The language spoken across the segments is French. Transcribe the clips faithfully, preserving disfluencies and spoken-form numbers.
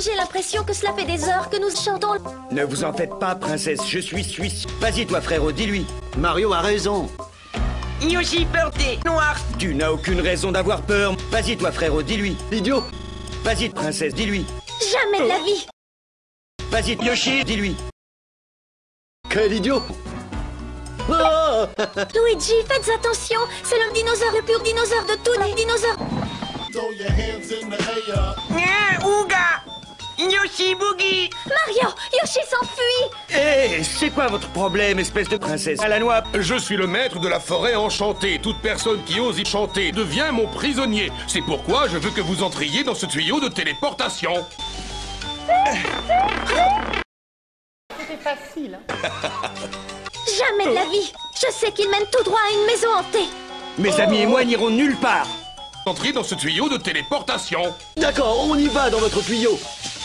J'ai l'impression que cela fait des heures que nous chantons. Ne vous en faites pas, princesse, je suis suisse. Vas-y, toi, frérot, dis-lui. Mario a raison. Yoshi peur des noirs. Tu n'as aucune raison d'avoir peur. Vas-y, toi, frérot, dis-lui. Idiot. Vas-y, princesse, dis-lui. Jamais de la vie. Vas-y, Yoshi, dis-lui. Quel idiot. Oh. Luigi, faites attention. C'est le dinosaure, le pur dinosaure de tous les dinosaures. Ah, Ouga. Yoshi Boogie. Mario, Yoshi s'enfuit. Hé, hey, c'est quoi votre problème, espèce de princesse à la noix? Je suis le maître de la forêt enchantée. Toute personne qui ose y chanter devient mon prisonnier. C'est pourquoi je veux que vous entriez dans ce tuyau de téléportation. C'était facile, hein. Jamais de la vie. Je sais qu'il mène tout droit à une maison hantée. Mes amis et moi n'irons nulle part. Entrez dans ce tuyau de téléportation. D'accord, on y va dans votre tuyau.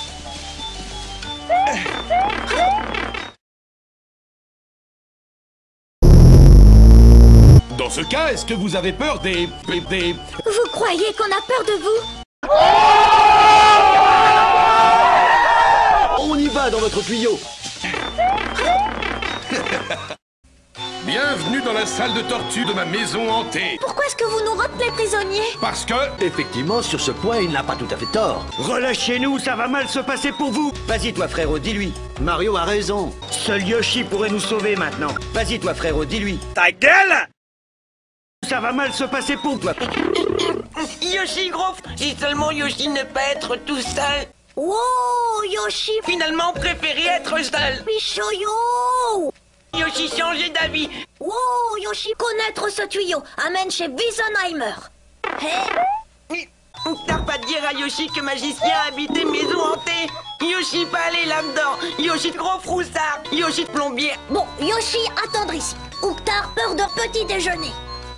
Dans ce cas, est-ce que vous avez peur des... des... Vous croyez qu'on a peur de vous? On y va dans votre tuyau. Bienvenue dans la salle de tortue de ma maison hantée. Pourquoi est-ce que vous nous retenez prisonniers? Parce que... Effectivement, sur ce point, il n'a pas tout à fait tort. Relâchez-nous, ça va mal se passer pour vous. Vas-y, toi, frérot, dis-lui. Mario a raison. Seul Yoshi pourrait nous sauver maintenant. Vas-y, toi, frérot, dis-lui. Ta gueule! Ça va mal se passer pour toi. Yoshi gros. Si seulement Yoshi ne peut être tout seul. Wow, Yoshi. Finalement préféré être seul. Pichoyo. Yoshi changer d'avis. Wow, Yoshi, connaître ce tuyau amène chez Wiesenheimer. Hey. T'as pas de dire à Yoshi que magicien a habité maison hantée. Yoshi pas aller là-dedans. Yoshi de gros froussard. Yoshi de plombier. Bon, Yoshi, attendre ici. Octar, peur de petit déjeuner.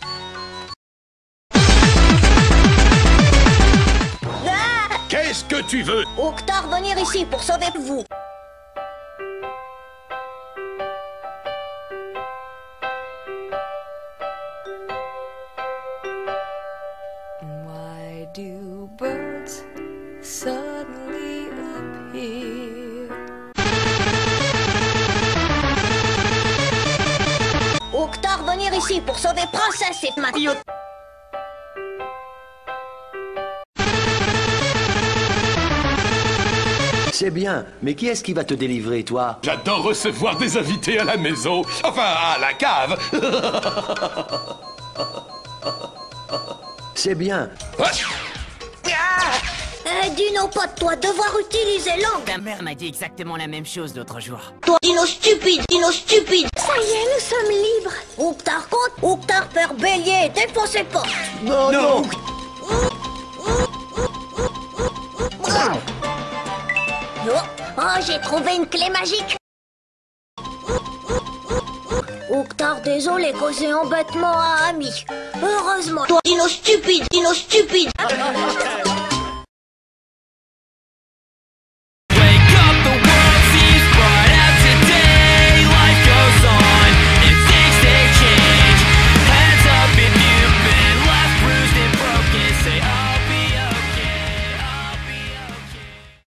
Ah, Qu'est-ce que tu veux? Octar, venir ici pour sauver vous. Why do birds suddenly appear? Octar, venir ici pour sauver Princesse et Mario. C'est bien, mais qui est-ce qui va te délivrer, toi? J'adore recevoir des invités à la maison. Enfin, à la cave. C'est bien. Euh, Dino, pas de toi, devoir utiliser l'angle. Ta mère m'a dit exactement la même chose l'autre jour. Toi, Dino stupide, Dino stupide. Ça y est, nous sommes libres. Octar compte, Octar perd bélier, défoncez pas. Non, non. Oh, oh, j'ai trouvé une clé magique. Octar, désolé, causé embêtement à Ami. Heureusement. Toi, Dino stupide, Dino stupide.